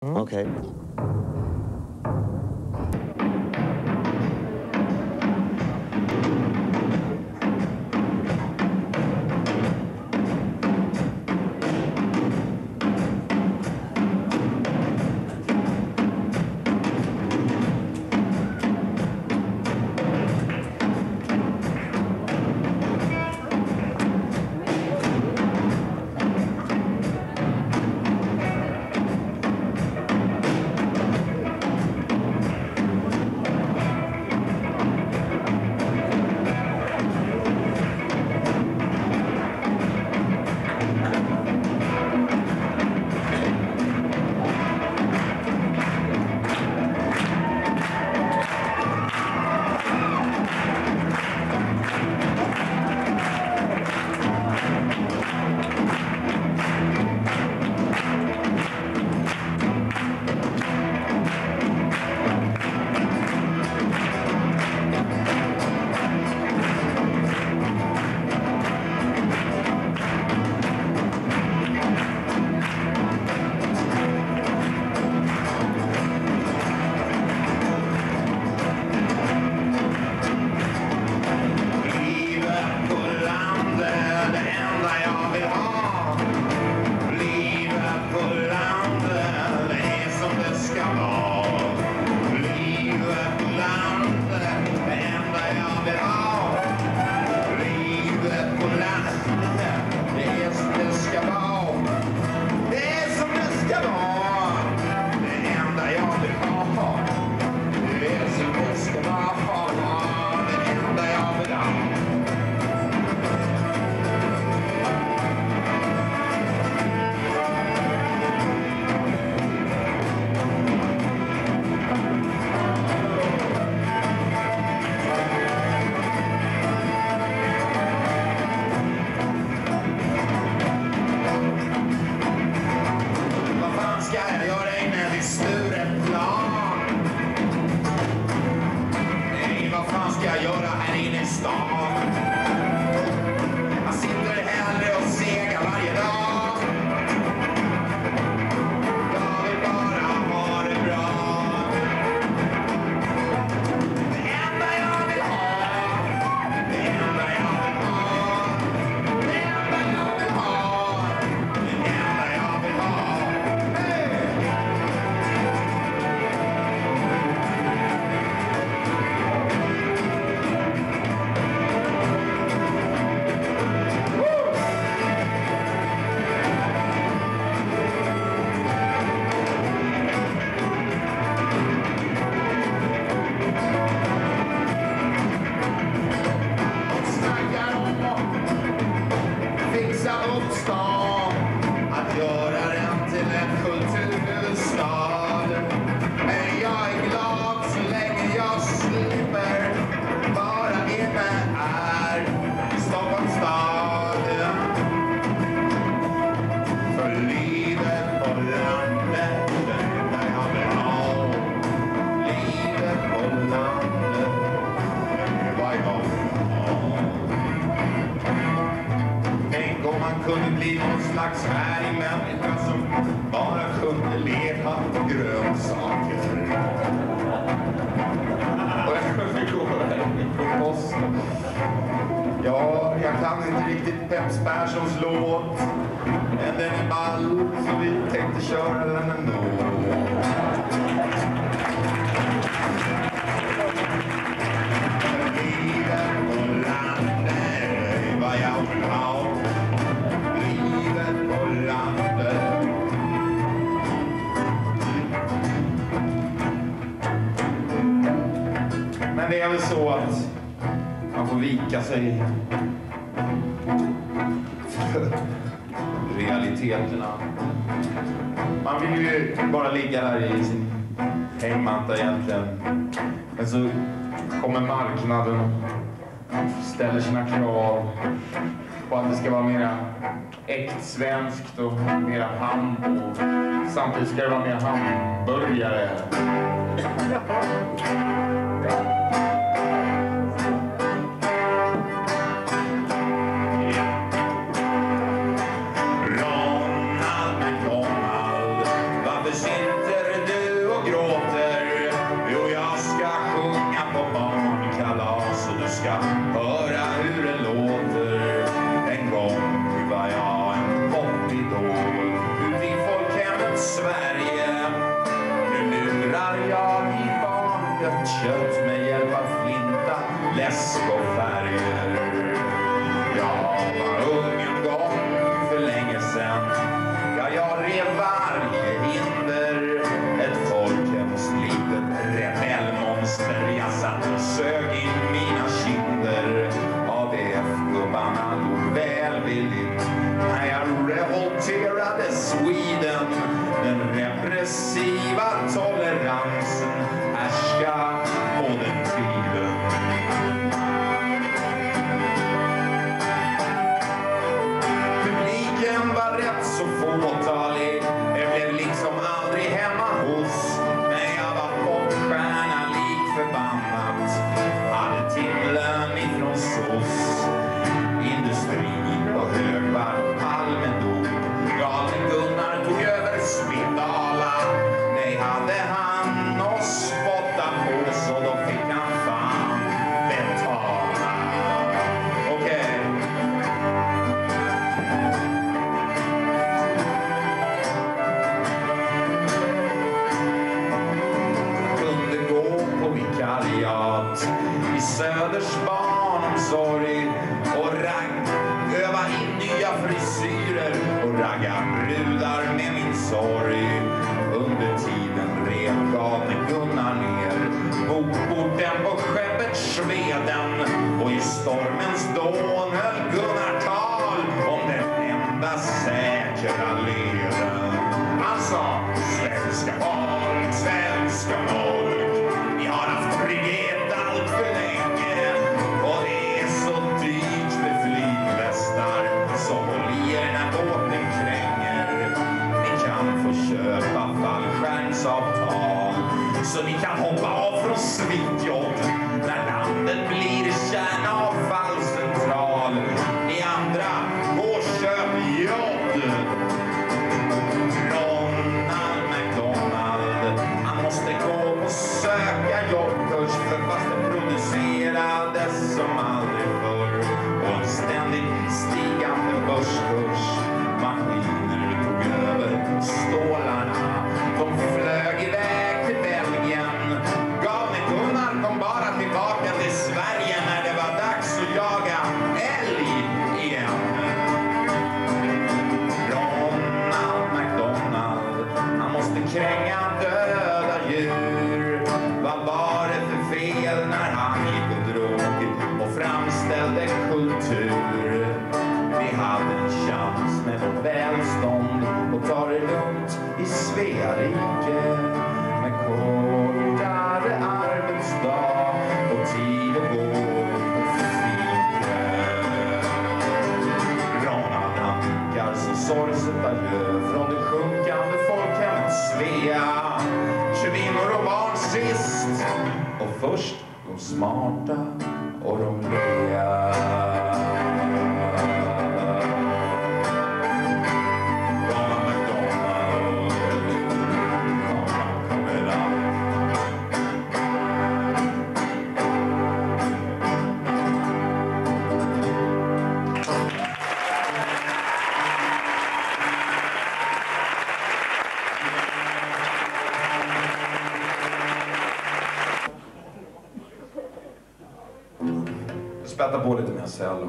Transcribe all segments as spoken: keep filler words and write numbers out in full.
Mm. Okej. Okay. Att göra den till en kulturhusstad. Men jag är glad så länge jag slipper vara inne här i Stockholms stad. För livet på landet där jag vill ha. Livet på landet är vad jag vill ha. Tänk om man kunde bli någon slags härlig människa som bara kunde leva på grönsaker. Och jag kunde gå på posten. Ja, jag kan inte riktigt Peps Perssons låt. Men den är ball, så vi tänkte köra den ändå. Livet på landet är vad jag vill ha. Livet på landet. Men det är väl så att man får vika sig för realiteterna. Man vill ju bara ligga där i sin hängmatta egentligen. Men så kommer marknaden och ställer sina krav på att det ska vara mera äkt svenskt och mera ham. Och samtidigt ska det vara mer hamburgare. Ronald McDonald, varför sitter ska höra hur det låter. En gång var jag en popidol ut i folkhemmet Sverige. Nu lurar jag i barndött kött med hjälp av flinta, läsk och färger. Jag var ung en gång för länge sedan. Ja, jag rev varje hinder. Ett folkhemskt litet rebellmonster. Jag satt och sög in mina kinder. A D F-gubbarna låg välvilligt när jag revolterade Sweden. Den repressiva toleransen härska på den tiden. Publiken var rätt så fåtalig. Jag blev liksom aldrig hemma hos. Men jag var popstjärna lik förbannat. Hade timlön ifrån sås. Industri och högvart Palmen dog. Galne Gunnar tog över Spitala. Nej, hade han och spotta på så då fick han fan betala. Okej. Kunde gå på vikariat i Söders barnomsorg och ragg, öva in nya frisyrer och ragga brudar med min sorg. Under tiden rev Galne Gunnar ner bokporten på skeppet Sveden och i stormens dån höll Gunnar tal om den enda säkra leden. Han sa: svenska folk, svenska folk, vi har haft frihet allt för länge och det är så dyrt med flygvästar som håller när båten kränger. Ni kan få köpa fallskärmsavtal så ni kan hoppa av från svittjobb när landet blir kärnavfallscentral. Ni andra, gå och köp jobb. Ronald McDonald, han måste gå och söka jobbkurs för fast det producerades som aldrig förr. Och en ständigt stigande börskurs. Maskiner tog över stålarna. De flög iväg till Belgien. Galne Gunnar kom bara tillbaka till Sverige när det var dags att jaga älg igen. Ronald McDonald, han måste kränga döda djur. Vad var det för fel när han gick och drog och framställde kultur? Vi hade en chans med vårt välstånd och ta det lugnt i Svea rike med kortare arbetsdag och tid att gå och fika. Ronald han vinkar så sorgset adjö från det sjunkande folkhemmet Svea. Kvinnor och barn sist och först de smarta och de lea. Spätta på lite mer cello.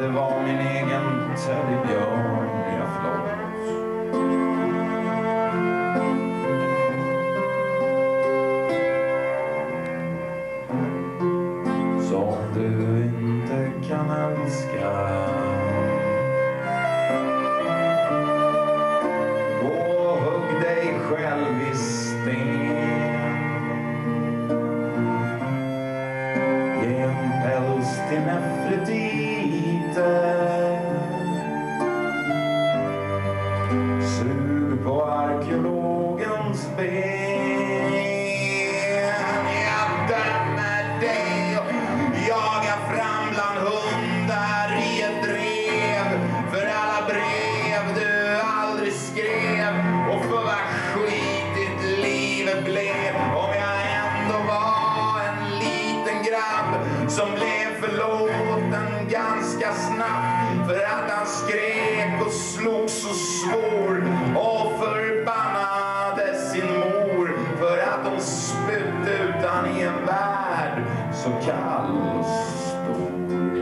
det var min egen teddybjörn jag flått. Som du inte kan älska, gå och hugg dig själv i sten. Ge en päls till Nefretite, sug på arkeologens ben. Jag dömer dig och jagar fram bland hundar i ett drev för alla brev du aldrig skrev och för vad skitigt livet blev. Om jag ändå var en liten grabb som blev förlåten ganska snabbt för att han skrek och slog så svår och förbannade sin mor för att hon spytt ut han i en värld så kall och stor.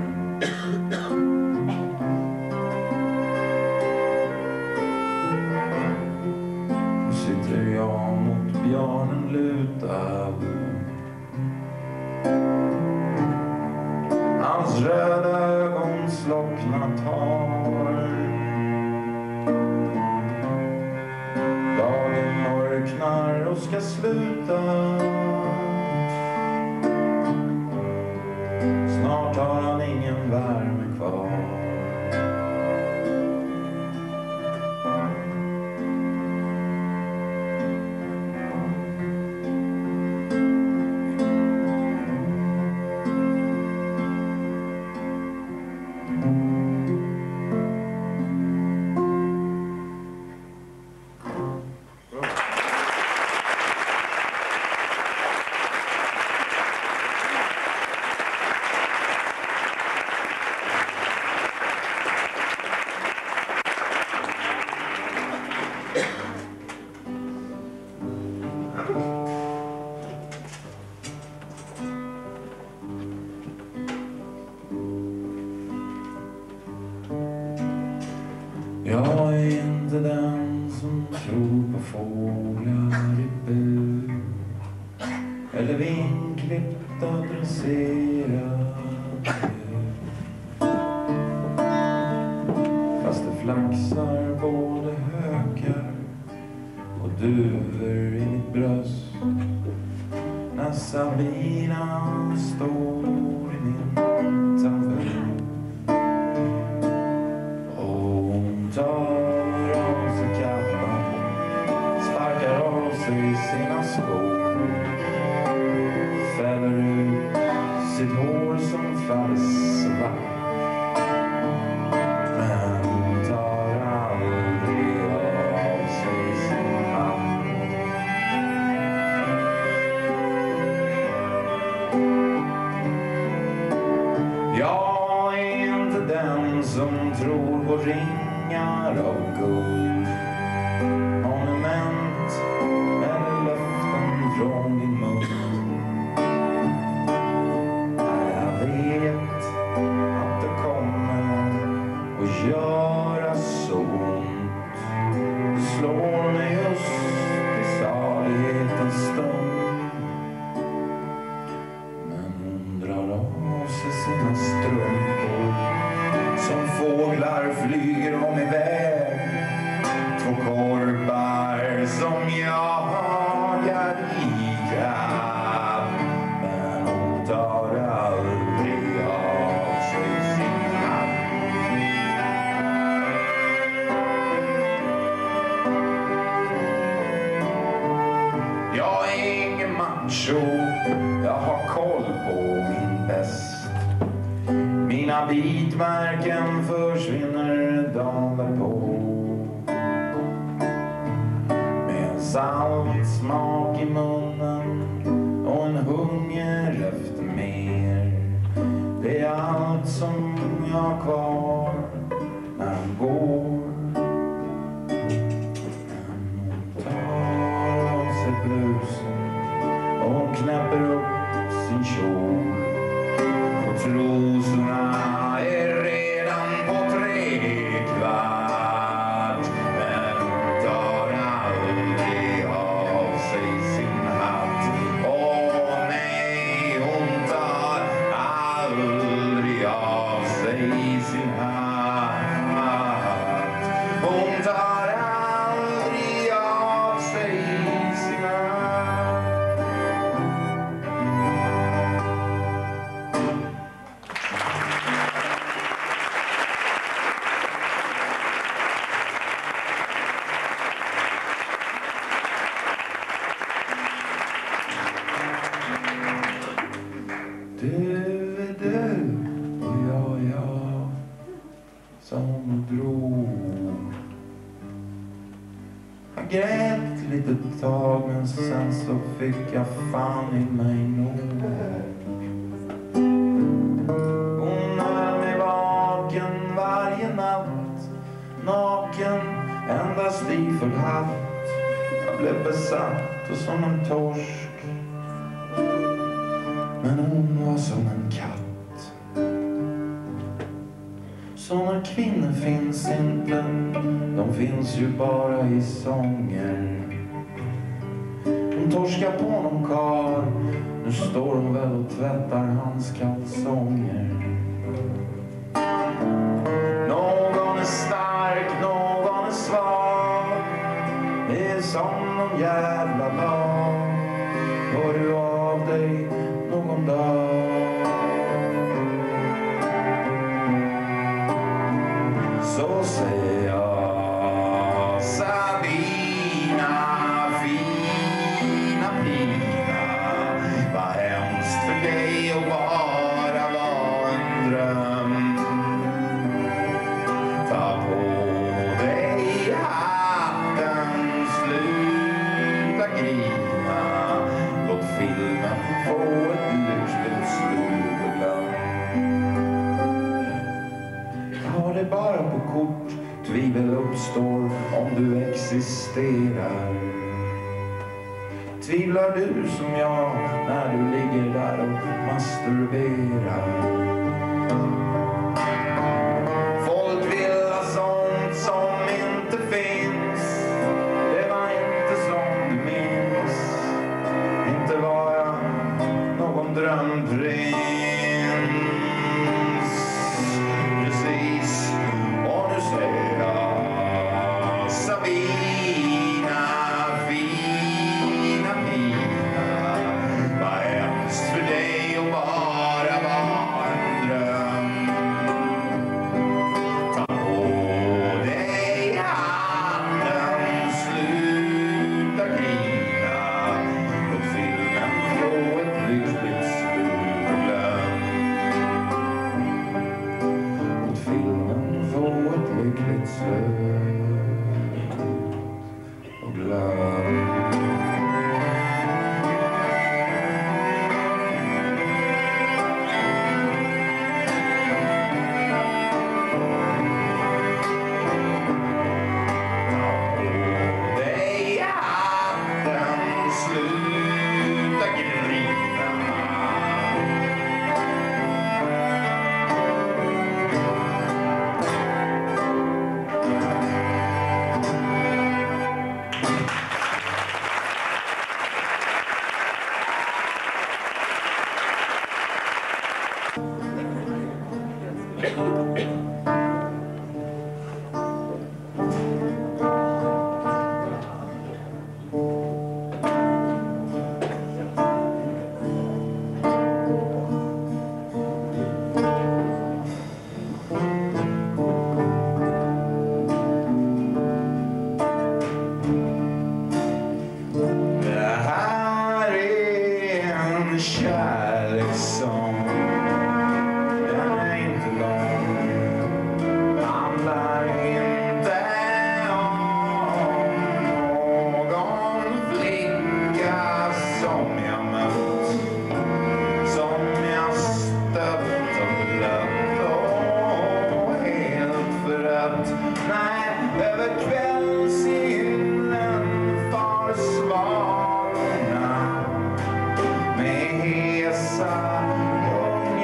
Nu sitter jag mot björnen lutad, hans röda ögon slocknat har. Dagen mörknar och ska sluta, snart har han ingen värme kvar. Jag är inte den som tror på fåglar i bur eller vinklippta dresserade djur. Fast det flaxar både hökar och duvor i mitt bröst när Sabina står i min tamburin. Tar av sig kappan, sparkar av sig sina skor, fäller ut sitt hår som faller svart. Men hon tar aldrig av sig sin hand. Jag är inte den som tror på ringar av guld, monument eller löften från din mun. Jag vet att det kommer att göra så ont. Det slår mig just i salighetens stund. Men hon drar av sig sina strumpor som fåglar flyger om iväg. Två korpar som jagar i krabb. Men hon tar aldrig av sig sin hatt. Jag är ingen macho, jag har koll på min bäst. Mina bitmärken försvinner dagen därpå. Med en salt smak i munnen och en hunger efter mer. Det är allt som jag har kvar när han går. Han tar av sig blusen och knäpper upp sin kjol. Och trosorna är Du är du och jag är jag som drog. Jag grät ett litet tag men sen så fick jag fan i mig nog. Hon höll mig vaken varje natt, naken endast i full hatt. Jag blev besatt och som en torsk, men hon var som en katt. Såna kvinnor finns inte, de finns ju bara i sånger. Hon torskar på någon kar, nu står hon väl och tvättar hans kalsonger. Någon är stark, någon är svag, det är som någon jävla lag. Hör du av dig någon dag, så säger jag Sabina, fina pina. Vad hemskt för dig att bara vara en dröm. Ta på dig hatten, sluta grina. Låt filmen få ett lyckligt slut och glöm. Ta det bara på kort, tvivel uppstår om du existerar. Tvivlar du som jag när du ligger där och masturberar? Folk vill ha sånt som inte finns. Det var inte som du minns. Inte var jag någon drömprins. Precis, och nu säger jag Sabina, fina pina. Vad hemskt för dig att bara vara en dröm. Ta på dig hatten, sluta grina. Låt filmen få ett lyckligt slut och glöm. Låt filmen få ett lyckligt slut och glöm. Dig hatten, sluta grina. Det här är en kärlekssång. Den är inte lång. Handlar inte om någon flicka som jag mött, som jag stött och glömt och helt förött. Nej, över kvällshimlen far svalorna med hesa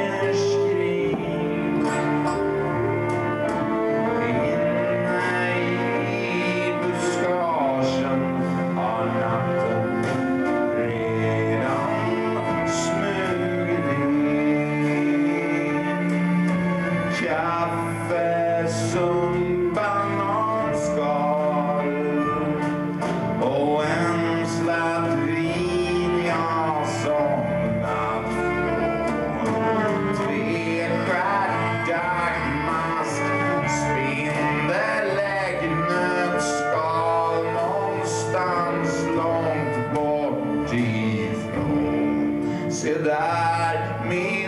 Se där min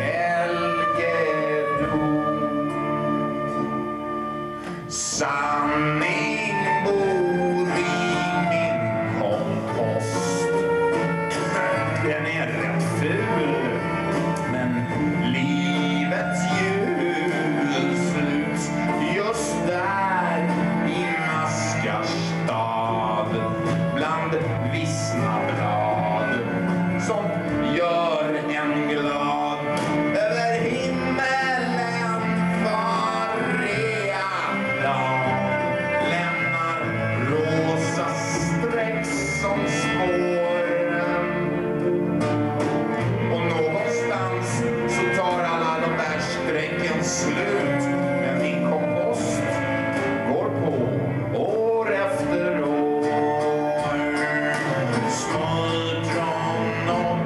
helgedom. Sanning bor i min kompost. Den är rätt ful, men livets ljus ut just där i Maskarstad, bland vissna blad som gör en glad. Över himmelen var reaplan lämnar rosa streck som spåren. Och någonstans så tar alla de där strecken slut, men min kompost går på år efter år. Sundström och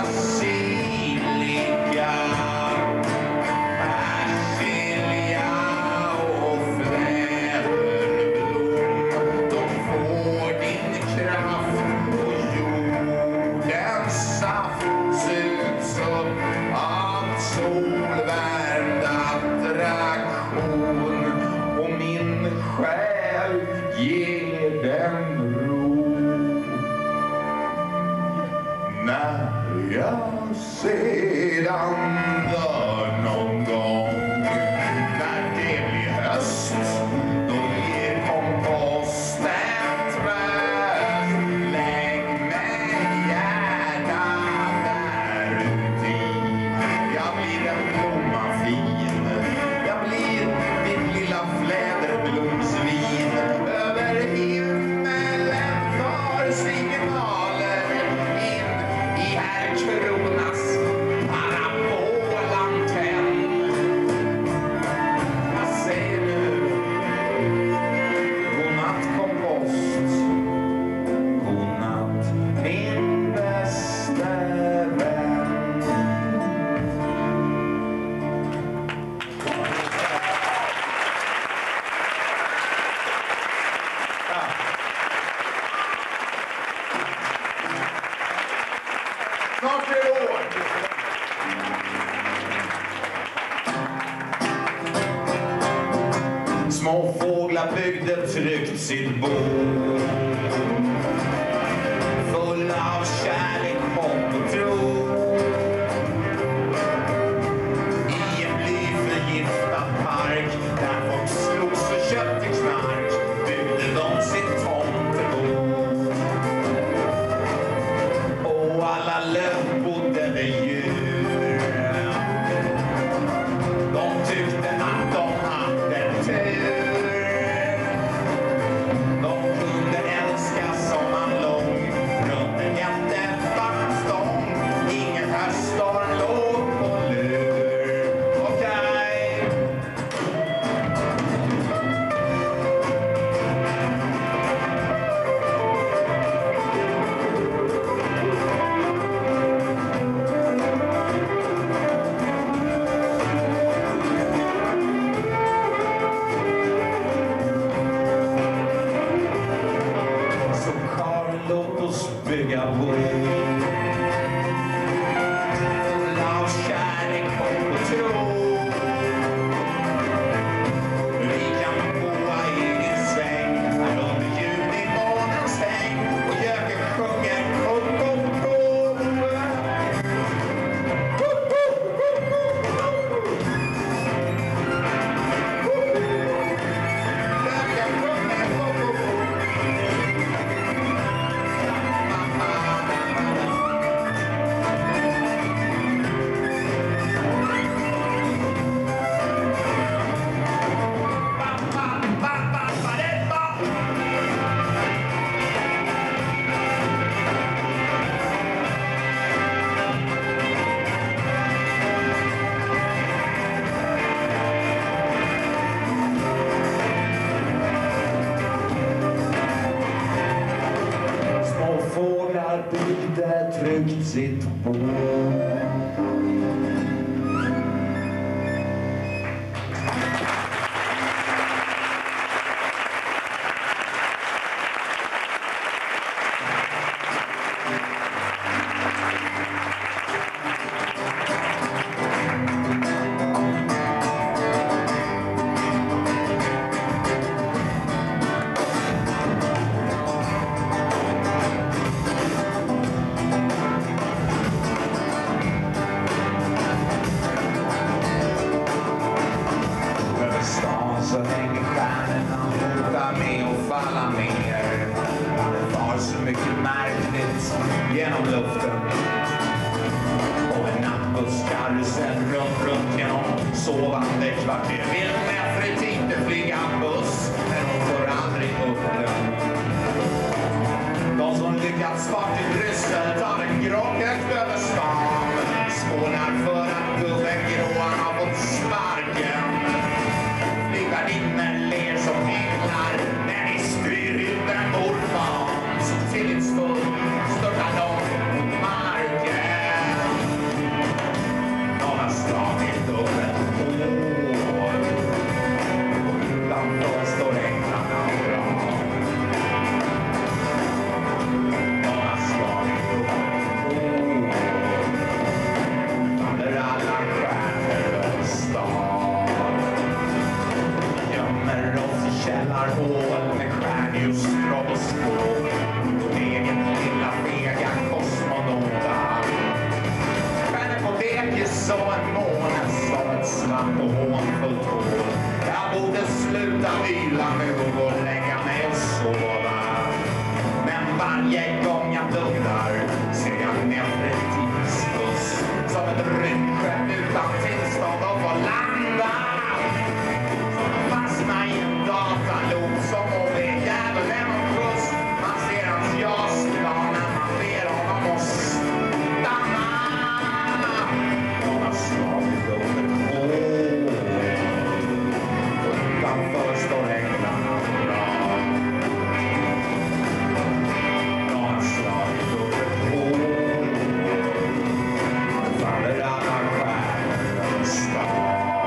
basilika, persilja och fläderblom. De får din kraft och jordens saft sugs upp av solvärmd attraktion. Och min själ ger den ro. När jag sedan dör någon gång, när det blir höst, då ger komposten tröst. Lägg mig gärna där uti. Jag blir en blomma fin, jag blir ditt lilla fläderblomsvin. Över himmelen far signaler in i herr Kronas parabolantenn. Vad säger du? Godnatt kompost, godnatt min bästa vän. Snart är det år. Små fåglar byggde tryggt sitt bo, full av kärlek, hopp och tro. I en blyförgiftad park där folk slogs och köpte knark byggde de sitt tomtebo. Och alla löv bodde med djur. De tyckte att de hade tur. De kunde älska som man lång runt en jättevattnstång. Ingen höststorm låg på lur. Okej. Så Karin, låt oss bygga bo. Full av kärlek, hopp och tro. Vi kan boa i egen sväng här under junimånens häng. Och göken sjunger ko-ko-ko. Göken sjunger ko-ko-ko. Små fåglar byggde tryggt sitt bo. sovande kvarter. Vill med inte flyga buss, men hon får aldrig upp den. De som lyckats spart i Bryssel tar en grogg högt över stan. Skålar för att gubben gråan har fått sparken. Flygvärdinnor ler som änglar när ni styr ut en morfan. Så tillitsfull störtar de mot marken. De har slagit upp ett år. Utanför står änglarna bra. De har slagit upp ett år. Under alla stjärnor och stad. Gömmer oss i källarhål med stjärnljusstroboscope. Vår egen lilla fega kosmonauta. Stjärnor på dekis som en måne, som ett svart och hånfullt hål. Jag borde sluta yla nu och gå och lägga mig och sova. Men varje gång jag dundrar ser jag nefertitisbuss som ett rymdskepp utan tillstånd att få landa. Fastna i en datalok som om det är djävulen och puss. Man ser hans jasplan när man ber honom att stanna. De har slagit upp ett hål. Utanför står änglarna bra. De har slagit upp ett hål. Faller alla stjärnor och stad.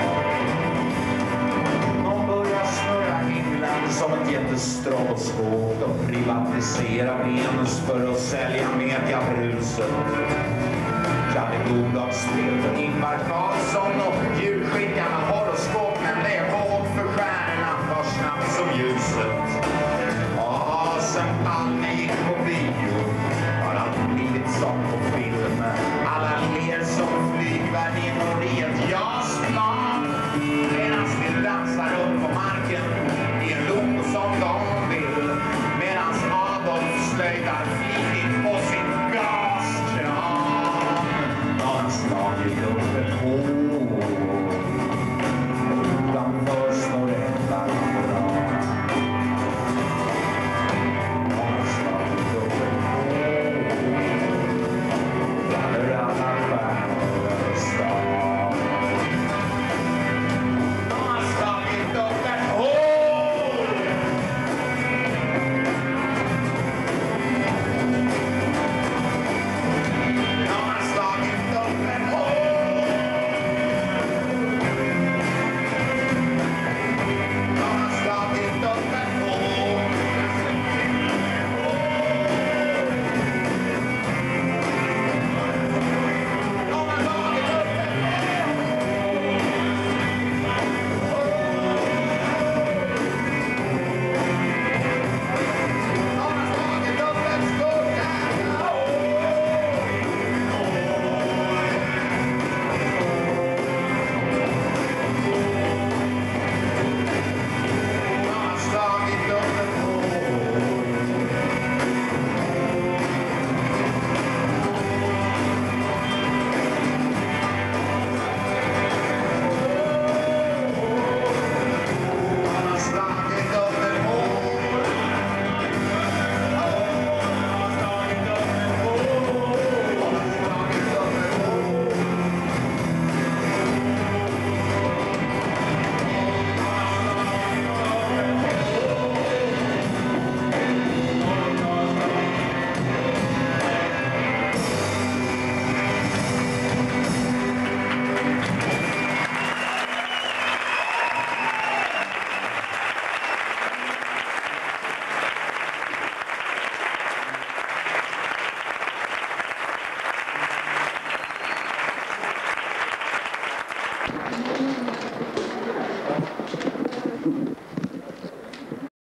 De börjar snurra himlen som ett jättestroboskop. De privatiserar Venus för att sälja mediabruset. Kalle Goddagsspel för Ingvar Carlsson och julskickarna horoskop. Men det är hårt för stjärnorna var snabbt som ljuset. Ja, sen Palme gick på bio har allt blivit som på film. Alla ler som flygvärdinnor i ett jasplan. Medan vi dansar upp på marken i en lok som de vill. Medan Adolf slöjdar flitigt på sin gaskran. De har slagit upp